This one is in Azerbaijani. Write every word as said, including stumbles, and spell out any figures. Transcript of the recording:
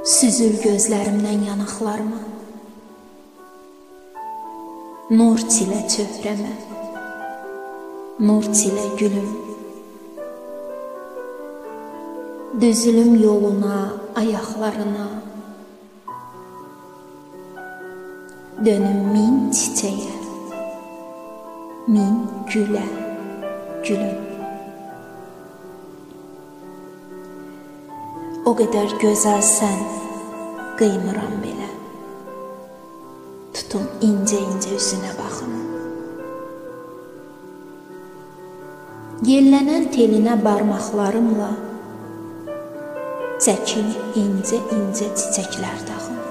Süzül gözlərimdən yanaqlarıma, nur çilə çöhrəmə, nur çilə gülüm. Düzülüm yoluna, ayaqlarına, dönüm min çiçəyə, min gülə, gülüm. O qədər gözəlsən, qıymıram belə. Tutum incə-incə üzünə baxım. Yellənən telinə barmaqlarımla çəkim incə-incə çiçəklər taxım.